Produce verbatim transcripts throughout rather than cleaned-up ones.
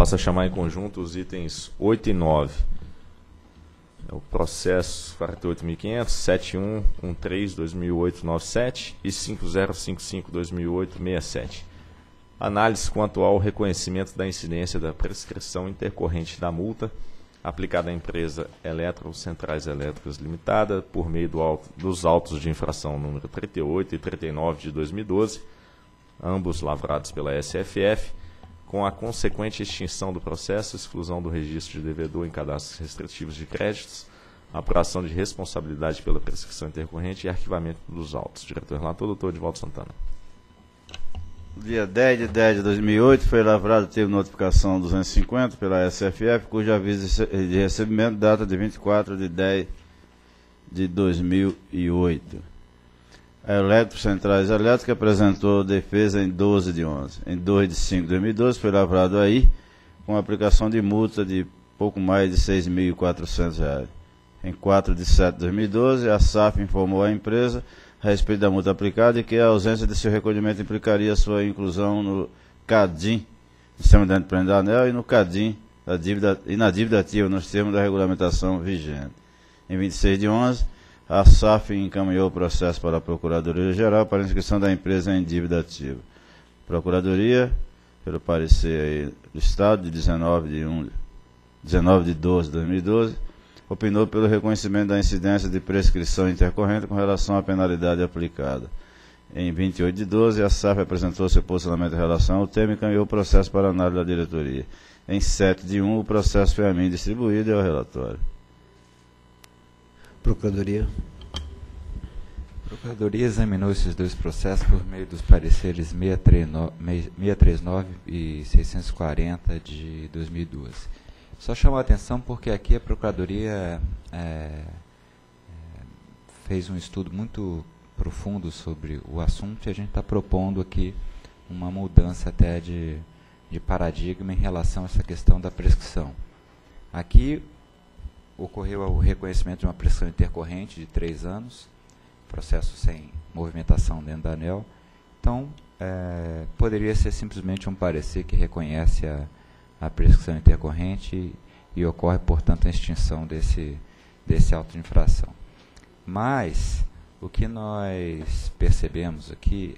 Passo a chamar em conjunto os itens oito e nove. É o processo quarenta e oito mil e quinhentos, setenta e um treze dois mil e oito noventa e sete e cinquenta cinquenta e cinco dois mil e oito sessenta e sete. Análise quanto ao reconhecimento da incidência da prescrição intercorrente da multa aplicada à empresa Eletro Centrais Elétricas Limitada por meio do auto, dos autos de infração número trinta e oito e trinta e nove de dois mil e doze, ambos lavrados pela S F F, com a consequente extinção do processo, exclusão do registro de devedor em cadastros restritivos de créditos, apuração de responsabilidade pela prescrição intercorrente e arquivamento dos autos. Diretor relator, doutor Edivaldo Santana. Dia dez de dez de dois mil e oito, foi lavrado teve notificação duzentos e cinquenta pela S F F, cujo aviso de recebimento data de vinte e quatro de dez de dois mil e oito. A Eletro Centrais Elétricas apresentou defesa em doze de onze. Em dois de cinco de dois mil e doze, foi lavrado aí, com aplicação de multa de pouco mais de seis mil e quatrocentos reais. Em quatro de sete de dois mil e doze, a S A F informou à empresa a respeito da multa aplicada e que a ausência de seu recolhimento implicaria sua inclusão no CADIM, Sistema de Adimplência da ANEEL, e no CADIM da dívida, e na dívida ativa, nos termos da regulamentação vigente. Em vinte e seis de onze, a S A F encaminhou o processo para a Procuradoria-Geral para inscrição da empresa em dívida ativa. Procuradoria, pelo parecer aí do Estado, de dezenove de doze de dois mil e doze, opinou pelo reconhecimento da incidência de prescrição intercorrente com relação à penalidade aplicada. Em vinte e oito de doze, a S A F apresentou seu posicionamento em relação ao tema e encaminhou o processo para análise da diretoria. Em sete de um, o processo foi a mim distribuído e ao relatório. Procuradoria. A Procuradoria examinou esses dois processos por meio dos pareceres seiscentos e trinta e nove e seiscentos e quarenta de dois mil e doze. Só chamou a atenção porque aqui a Procuradoria é, é, fez um estudo muito profundo sobre o assunto e a gente está propondo aqui uma mudança até de, de paradigma em relação a essa questão da prescrição. Aqui ocorreu o reconhecimento de uma prescrição intercorrente de três anos, processo sem movimentação dentro da ANEEL. Então, é, poderia ser simplesmente um parecer que reconhece a a prescrição intercorrente e, e ocorre, portanto, a extinção desse, desse auto de infração. Mas, o que nós percebemos aqui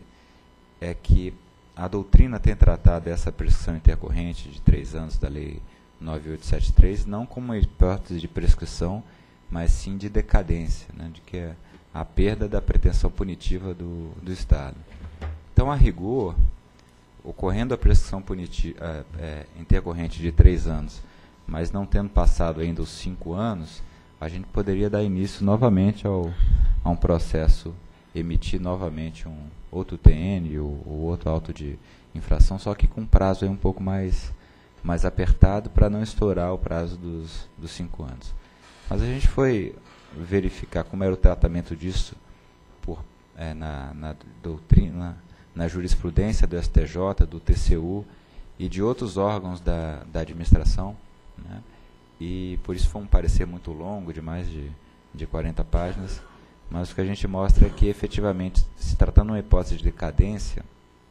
é que a doutrina tem tratado essa prescrição intercorrente de três anos da Lei nove mil oitocentos e setenta e três não como uma hipótese de prescrição, mas sim de decadência, né, de que é a perda da pretensão punitiva do, do Estado. Então, a rigor, ocorrendo a prescrição punitiva, é, intercorrente de três anos, mas não tendo passado ainda os cinco anos, a gente poderia dar início novamente ao, a um processo, emitir novamente um outro T N ou, ou outro auto de infração, só que com prazo aí um pouco mais, mais apertado para não estourar o prazo dos, dos cinco anos. Mas a gente foi verificar como era o tratamento disso por, é, na, na doutrina, na jurisprudência do S T J, do T C U e de outros órgãos da, da administração, né? E por isso foi um parecer muito longo, de mais de, de quarenta páginas, mas o que a gente mostra é que, efetivamente, se tratando de uma hipótese de decadência,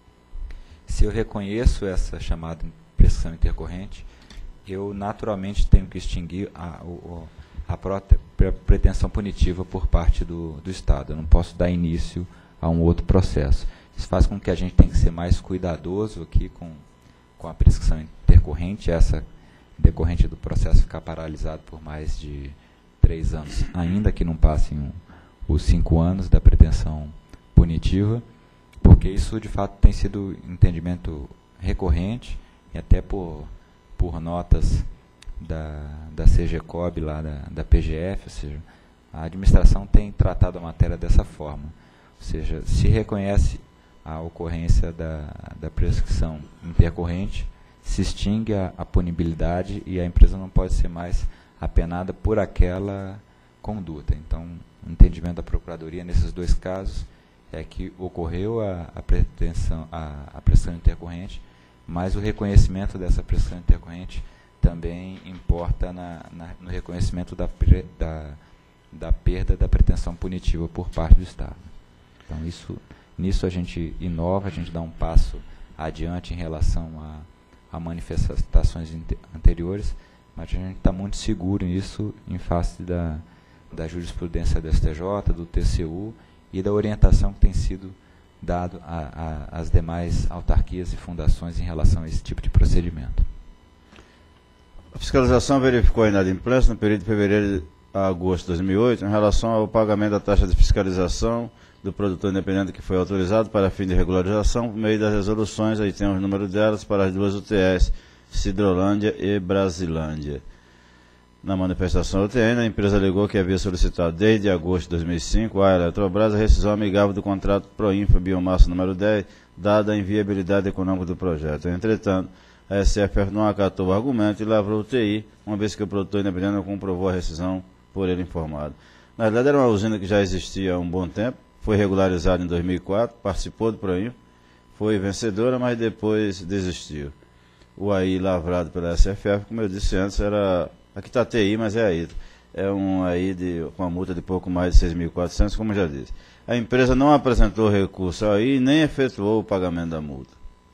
se eu reconheço essa chamada prescrição intercorrente, eu naturalmente tenho que extinguir a, a, a pretensão punitiva por parte do, do Estado. Eu não posso dar início a um outro processo. Isso faz com que a gente tenha que ser mais cuidadoso aqui com, com a prescrição intercorrente, essa decorrente do processo ficar paralisado por mais de três anos, ainda que não passem um, os cinco anos da pretensão punitiva, porque isso de fato tem sido entendimento recorrente, e até por, por notas da, da C G C O B, lá da, da P G F, ou seja, a administração tem tratado a matéria dessa forma, ou seja, se reconhece a ocorrência da, da prescrição intercorrente, se extingue a, a punibilidade e a empresa não pode ser mais apenada por aquela conduta. Então, o entendimento da Procuradoria nesses dois casos é que ocorreu a, a, pretensão, a, a prescrição intercorrente, mas o reconhecimento dessa prescrição intercorrente também importa na, na, no reconhecimento da, da, da perda da pretensão punitiva por parte do Estado. Então, isso... Nisso a gente inova, a gente dá um passo adiante em relação a, a manifestações anteriores, mas a gente está muito seguro nisso em face da, da jurisprudência do S T J, do T C U e da orientação que tem sido dado às demais autarquias e fundações em relação a esse tipo de procedimento. A fiscalização verificou a inadimplência no período de fevereiro a agosto de dois mil e oito em relação ao pagamento da taxa de fiscalização do produtor independente que foi autorizado para fim de regularização por meio das resoluções, aí tem o número delas, para as duas U T S, Cidrolândia e Brasilândia. Na manifestação U T N, a empresa alegou que havia solicitado desde agosto de dois mil e cinco à Eletrobras a rescisão amigável do contrato Proinfa Biomassa número dez, dada a inviabilidade econômica do projeto. Entretanto, a S F F não acatou o argumento e lavrou o T I, uma vez que o produtor independente não comprovou a rescisão por ele informado. Na verdade, era uma usina que já existia há um bom tempo, foi regularizada em dois mil e quatro, participou do Proinfa, foi vencedora, mas depois desistiu. O A I lavrado pela S F F, como eu disse antes, era... Aqui está T I, mas é A I. É um A I de, com uma multa de pouco mais de seis mil e quatrocentos, como já disse. A empresa não apresentou recurso ao A I nem efetuou o pagamento da multa.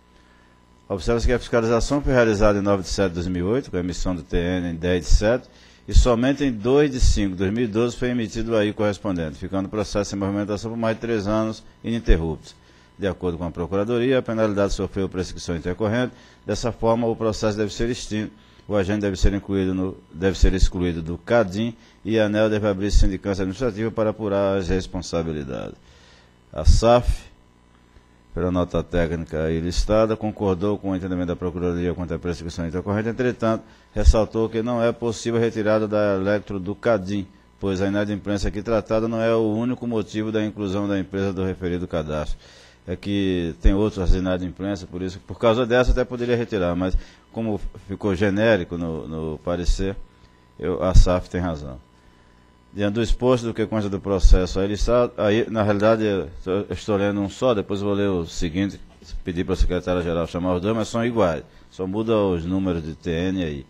Observa-se que a fiscalização foi realizada em nove de setembro de dois mil e oito, com a emissão do T N em dez de setembro, e somente em dois de cinco de dois mil e doze foi emitido o A I correspondente, ficando o processo em movimentação por mais de três anos ininterruptos. De acordo com a Procuradoria, a penalidade sofreu prescrição intercorrente. Dessa forma, o processo deve ser extinto. O agente deve ser incluído no, deve ser excluído do CADIM e a ANEEL deve abrir sindicância administrativa para apurar as responsabilidades. A S A F, pela nota técnica aí listada, concordou com o entendimento da Procuradoria quanto à prescrição intercorrente, entretanto, ressaltou que não é possível a retirada da Electro do CADIM, pois a inadimplência aqui tratada não é o único motivo da inclusão da empresa do referido cadastro. É que tem outras inadimplências, por isso, por causa dessa até poderia retirar, mas como ficou genérico no, no parecer, eu, a S A F tem razão. Diante do exposto do que consta do processo, aí, está, aí na realidade eu estou lendo um só, depois vou ler o seguinte, pedir para a secretária-geral chamar os dois, mas são iguais, só muda os números de T N aí.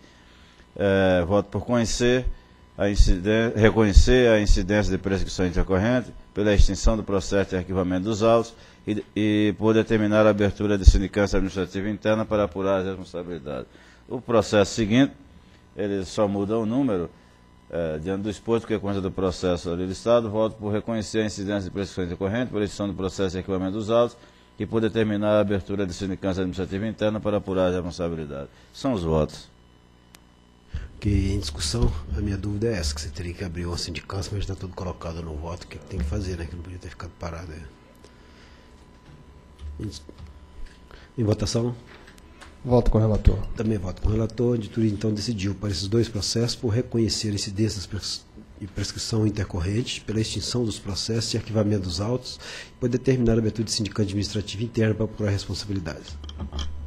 É, voto por conhecer a reconhecer a incidência de prescrição intercorrente pela extinção do processo de arquivamento dos autos e, e por determinar a abertura de sindicância administrativa interna para apurar as responsabilidades. O processo seguinte, ele só muda o número, é, diante do exposto que consta do processo ali listado, voto por reconhecer a incidência de prescrição intercorrente pela extinção do processo de arquivamento dos autos e por determinar a abertura de sindicância administrativa interna para apurar as responsabilidades. São os votos. Que em discussão, a minha dúvida é essa, que você teria que abrir uma sindicância, mas está tudo colocado no voto, o que tem que fazer, né? Que não podia ter ficado parado. Né? Em, em votação? Voto com o relator. Também voto com o relator. A editoria então decidiu para esses dois processos por reconhecer incidências e prescrição intercorrente pela extinção dos processos e arquivamento dos autos e por determinar a abertura de sindicância administrativa interna para apurar responsabilidades.